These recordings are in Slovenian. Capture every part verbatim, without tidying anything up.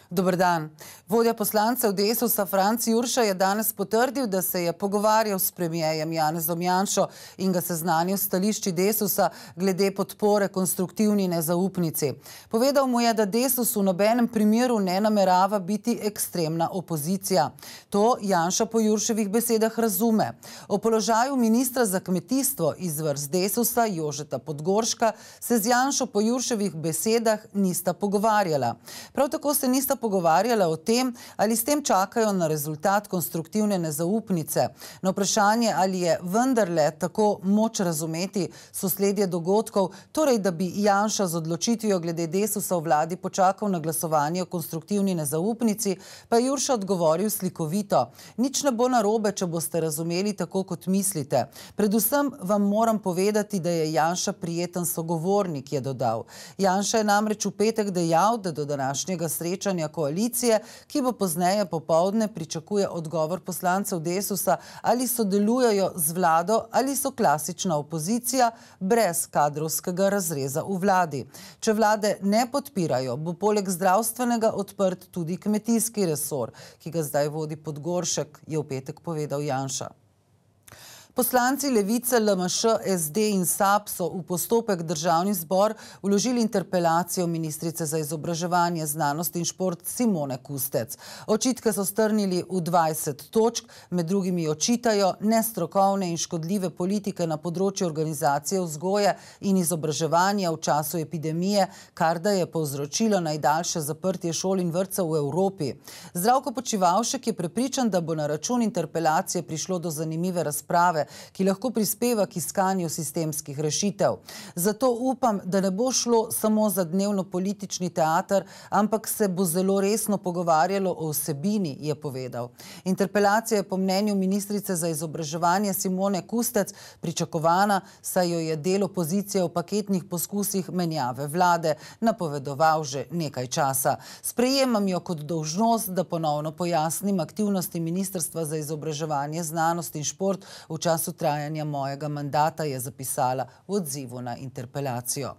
Dober dan. Vodja poslancev Desusa Franc Jurša je danes potrdil, da se je pogovarjal s premierjem Janezom Janšo in ga seznanil s stališči Desusa glede podpore konstruktivni nezaupnici. Povedal mu je, da Desus v nobenem primeru ne namerava biti ekstremna opozicija. To Janša po Jurševih besedah razume. O položaju ministra za kmetijstvo iz vrst Desusa Jožeta Podgorška se z Janšo po Jurševih besedah nista pogovarjala. Prav tako se nista pogovarjala o tem, ali s tem čakajo na rezultat konstruktivne nezaupnice. Na vprašanje, ali je vendarle tako moč razumeti sosledje dogodkov, torej da bi Janša z odločitvijo glede Desusa v vladi počakal na glasovanje o konstruktivni nezaupnici, pa je Jurša odgovoril slikovito. Nič ne bo narobe, če boste razumeli tako, kot mislite. Predvsem vam moram povedati, da je Janša prijeten sogovornik, je dodal. Janša je namreč v petek dejal, da do današnjega srečanja koalicije, ki bo pozneje popoldne, pričakuje odgovor poslancev Desusa, ali sodelujejo z vlado ali so klasična opozicija brez kadrovskega razreza v vladi. Če vlade ne podpirajo, bo poleg zdravstvenega odprt tudi kmetijski resor, ki ga zdaj vodi Podgoršek, je v petek povedal Janša. Poslanci Levice, L M Š, S D in SAB so v postopek Državni zbor vložili interpelacijo ministrice za izobraževanje, znanost in šport Simone Kustec. Očitke so strnili v dvajset točk, med drugimi očitajo nestrokovne in škodljive politike na področju organizacije vzgoje in izobraževanja v času epidemije, kar da je povzročilo najdaljše zaprtje šol in vrtcev v Evropi. Zdravko Počivalšek je prepričan, da bo na račun interpelacije prišlo do zanimive razprave, ki lahko prispeva k iskanju sistemskih rešitev. Zato upam, da ne bo šlo samo za dnevno politični teater, ampak se bo zelo resno pogovarjalo o vsebini, je povedal. Interpelacija je po mnenju ministrice za izobraževanje Simone Kustec pričakovana, saj jo je del opozicije v paketnih poskusih menjave vlade napovedoval že nekaj časa. Sprejemam jo kot dolžnost, da ponovno pojasnim aktivnosti Ministrstva za izobraževanje, znanost in šport v času času trajanja mojega mandata, je zapisala v odzivu na interpelacijo.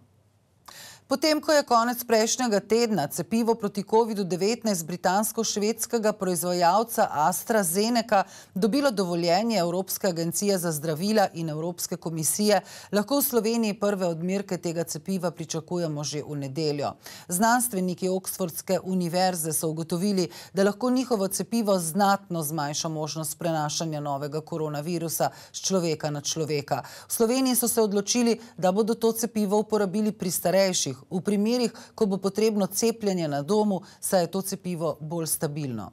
Potem, ko je konec prejšnjega tedna cepivo proti kovidu devetnajst britansko-švedskega proizvajalca AstraZeneca dobilo dovoljenje Evropske agencije za zdravila in Evropske komisije, lahko v Sloveniji prve odmerke tega cepiva pričakujemo že v nedeljo. Znanstveniki Oxfordske univerze so ugotovili, da lahko njihovo cepivo znatno zmanjša možnost prenašanja novega koronavirusa z človeka na človeka. V Sloveniji so se odločili, da bodo to cepivo uporabili pri starejših, v primerih, ko bo potrebno cepljenje na domu, saj je to cepivo bolj stabilno.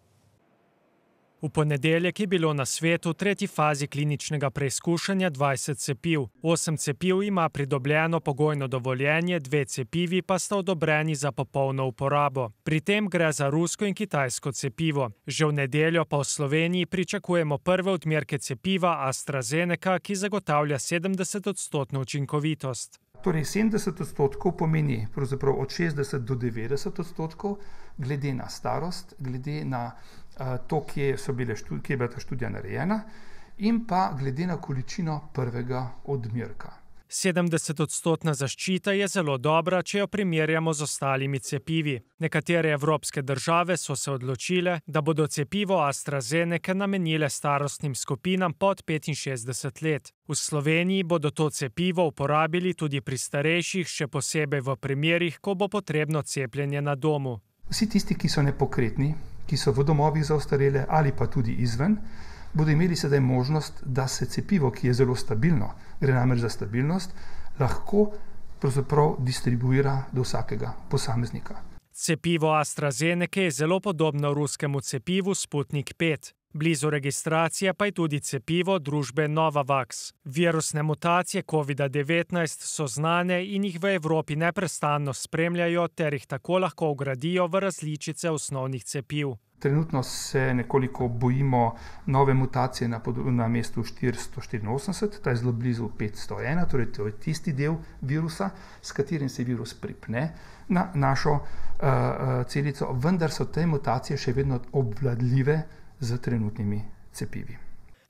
V ponedeljek je bilo na svetu v tretji fazi kliničnega preizkušanja dvajset cepiv. Osem cepiv ima pridobljeno pogojno dovoljenje, dve cepivi pa sta odobreni za popolno uporabo. Pri tem gre za rusko in kitajsko cepivo. Že v nedeljo pa v Sloveniji pričakujemo prve odmerke cepiva AstraZeneca, ki zagotavlja sedemdeset odstotno učinkovitost. Torej sedemdeset odstotkov pomeni pravzaprav od šestdeset do devetdeset odstotkov, glede na starost, glede na uh, to, kje so bile študije, kje je bila ta študija narejena, in pa glede na količino prvega odmerka. sedemdesetodstotna zaščita je zelo dobra, če jo primerjamo z ostalimi cepivi. Nekatere evropske države so se odločile, da bodo cepivo AstraZeneca namenile starostnim skupinam pod petinšestdeset let. V Sloveniji bodo to cepivo uporabili tudi pri starejših, še posebej v primerih, ko bo potrebno cepljenje na domu. Vsi tisti, ki so nepokretni, ki so v domovih za ostarele ali pa tudi izven, bodo imeli sedaj možnost, da se cepivo, ki je zelo stabilno, gre namreč za stabilnost, lahko pravzaprav distribuira do vsakega posameznika. Cepivo AstraZeneca je zelo podobno ruskemu cepivu Sputnik pet. Blizu registracije pa je tudi cepivo družbe Novavax. Virusne mutacije covida devetnajst so znane in jih v Evropi neprestano spremljajo ter jih tako lahko vgradijo v različice osnovnih cepiv. Trenutno se nekoliko bojimo nove mutacije na, na mestu štiristo štiriinosemdeset, ta je zelo blizu petsto ena, torej to je tisti del virusa, s katerim se virus pripne na našo uh, celico, vendar so te mutacije še vedno obvladljive z trenutnimi cepivi.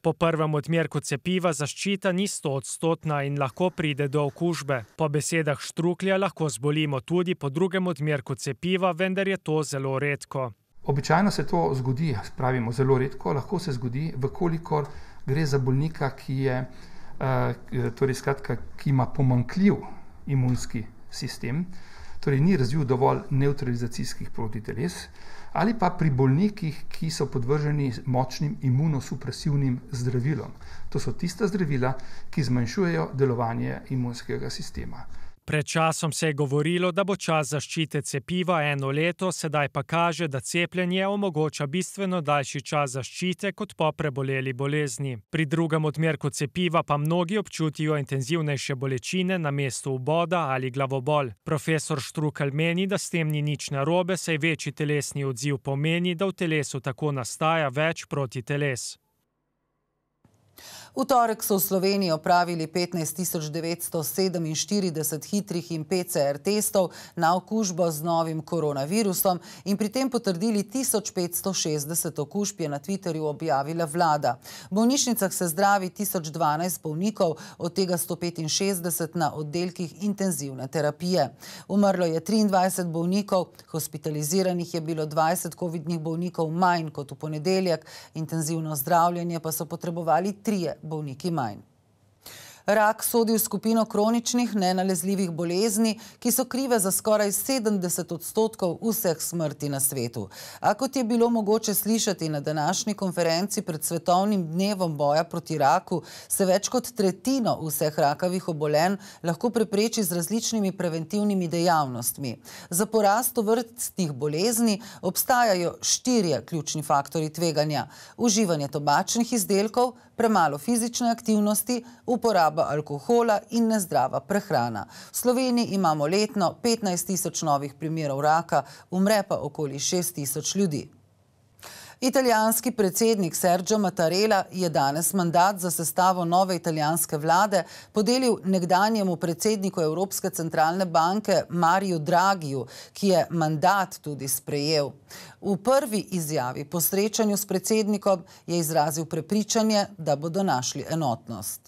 Po prvem odmerku cepiva zaščita ni stoodstotna in lahko pride do okužbe. Po besedah Štruklja lahko zbolimo tudi po drugem odmerku cepiva, vendar je to zelo redko. Običajno se to zgodi, pravimo zelo redko, lahko se zgodi, vkolikor gre za bolnika, ki je, torej skratka, ki ima pomanjkljiv imunski sistem, torej ni razvil dovolj nevtralizacijskih protiteles, ali pa pri bolnikih, ki so podvrženi močnim imunosupresivnim zdravilom. To so tista zdravila, ki zmanjšujejo delovanje imunskega sistema. Pred časom se je govorilo, da bo čas zaščite cepiva eno leto, sedaj pa kaže, da cepljenje omogoča bistveno daljši čas zaščite kot po preboleli bolezni. Pri drugem odmerku cepiva pa mnogi občutijo intenzivnejše bolečine na mestu vboda ali glavobol. Profesor Štrukelj meni, da s tem ni nič narobe, saj večji telesni odziv pomeni, da v telesu tako nastaja več protiteles. V torek so v Sloveniji opravili petnajst tisoč devetsto sedeminštirideset hitrih in P C R testov na okužbo z novim koronavirusom in pri tem potrdili tisoč petsto šestdeset okužb, je na Twitterju objavila vlada. V bolnišnicah se zdravi tisoč dvanajst bolnikov, od tega sto petinšestdeset na oddelkih intenzivne terapije. Umrlo je triindvajset bolnikov, hospitaliziranih je bilo dvajset covidnih bolnikov manj kot v ponedeljek, intenzivno zdravljenje pa so potrebovali trije bolniki manj. Rak sodi v skupino kroničnih nenalezljivih bolezni, ki so krive za skoraj sedemdeset odstotkov vseh smrti na svetu. A kot je bilo mogoče slišati na današnji konferenci pred svetovnim dnevom boja proti raku, se več kot tretjino vseh rakavih obolenj lahko prepreči z različnimi preventivnimi dejavnostmi. Za porast tovrstnih bolezni obstajajo štirje ključni faktorji tveganja: uživanje tobačnih izdelkov, premalo fizične aktivnosti, uporaba alkohola in nezdrava prehrana. V Sloveniji imamo letno petnajst tisoč novih primerov raka, umre pa okoli šest tisoč ljudi. Italijanski predsednik Sergio Mattarella je danes mandat za sestavo nove italijanske vlade podelil nekdanjemu predsedniku Evropske centralne banke Mariju Dragiju, ki je mandat tudi sprejel. V prvi izjavi po srečanju s predsednikom je izrazil prepričanje, da bodo našli enotnost.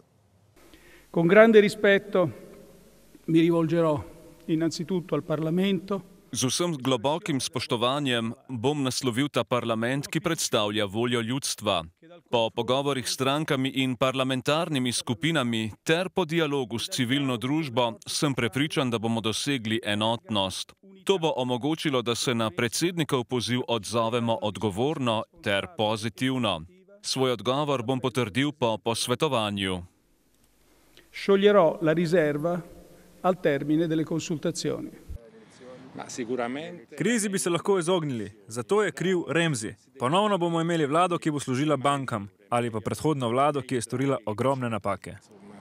Con grande rispetto mi rivolgerò innanzitutto al Parlamento. Z vsem globokim spoštovanjem bom naslovil ta parlament, ki predstavlja voljo ljudstva. Po pogovorih s strankami in parlamentarnimi skupinami ter po dialogu s civilno družbo sem prepričan, da bomo dosegli enotnost. To bo omogočilo, da se na predsednikov poziv odzovemo odgovorno ter pozitivno. Svoj odgovor bom potrdil po posvetovanju. Scioglierò la riserva al termine delle consultazioni. Krizi bi se lahko izognili, zato je kriv Remzi. Ponovno bomo imeli vlado, ki bo služila bankam, ali pa predhodno vlado, ki je storila ogromne napake.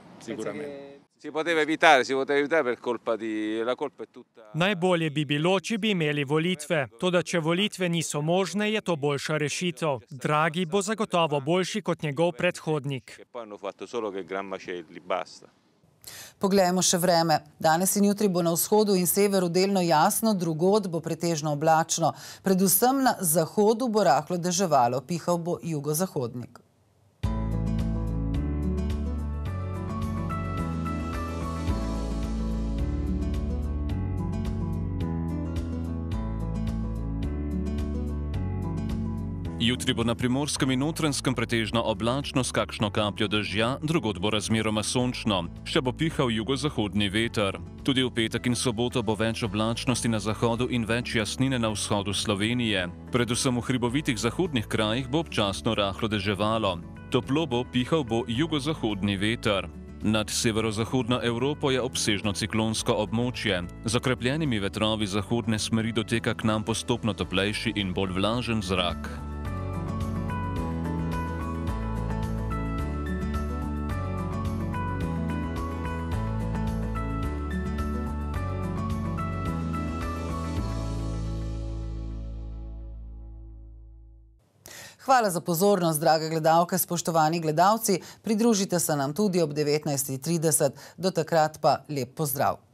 Najbolje bi bilo, če bi imeli volitve. Toda če volitve niso možne, je to boljša rešitev. Draghi bo zagotovo boljši kot njegov predhodnik. Poglejmo še vreme. Danes in jutri bo na vzhodu in severu delno jasno, drugod bo pretežno oblačno. Predvsem na zahodu bo rahlo deževalo, pihal bo jugozahodnik. Jutri bo na Primorskem in Notranjskem pretežno oblačno s kakšno kapljo dežja, drugod bo razmeroma sončno. Še bo pihal jugozahodni veter. Tudi v petek in soboto bo več oblačnosti na zahodu in več jasnine na vzhodu Slovenije. Predvsem v hribovitih zahodnih krajih bo občasno rahlo deževalo. Toplo bo, pihal bo jugozahodni veter. Nad severozahodno Evropo je obsežno ciklonsko območje. Z okrepljenimi vetrovi zahodne smeri doteka k nam postopno toplejši in bolj vlažen zrak. Hvala za pozornost, drage gledalke, spoštovani gledalci. Pridružite se nam tudi ob devetnajstih trideset. Do takrat pa lep pozdrav.